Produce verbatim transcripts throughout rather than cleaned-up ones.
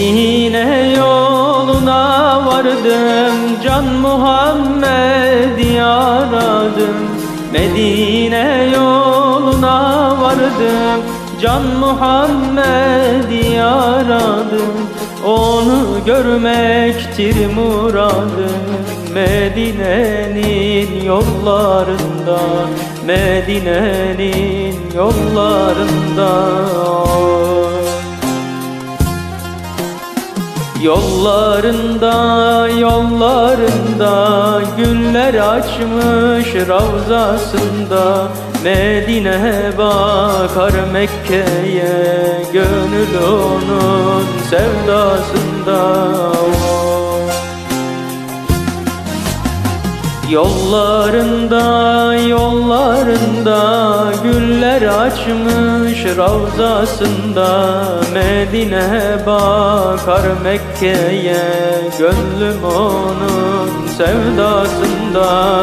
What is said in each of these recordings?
Medine yoluna vardım, Can Muhammed'i aradım. Medine yoluna vardım, Can Muhammed'i aradım. Onu görmektir muradım, Medine'nin yollarında, Medine'nin yollarında. Yollarında, yollarında güller açmış ravzasında. Medine bakar Mekke'ye, gönül onun sevdasında. Yollarında, yollarında güller açmış ravzasında. Medine bakar Mekke'ye, gönlüm onun sevdasında.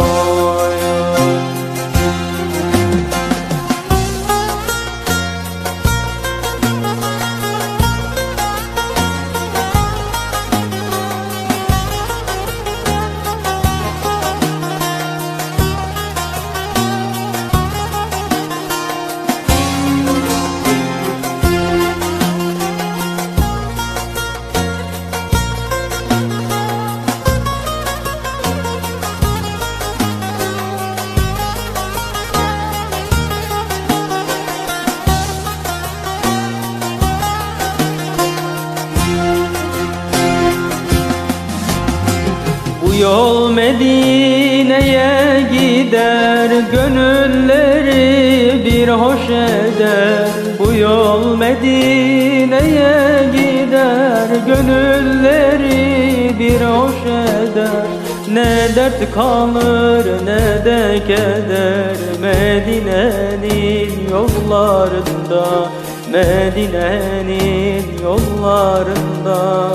Bu yol Medine'ye gider, gönülleri bir hoş eder. Bu yol Medine'ye gider, gönülleri bir hoş eder. Ne dert kalır ne de keder, Medine'nin yollarında, Medine'nin yollarında.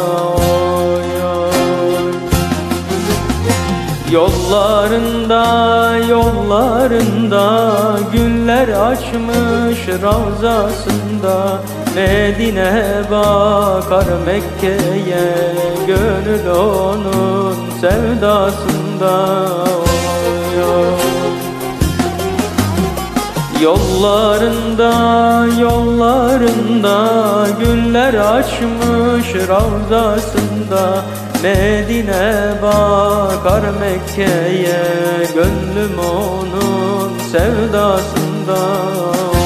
Yollarında, yollarında güller açmış ravzasında. Medine bakar Mekke'ye, gönül onun sevdasında. Yollarında, yollarında güller açmış ravzasında. Medine bakar Mekke'ye, gönlüm onun sevdasında.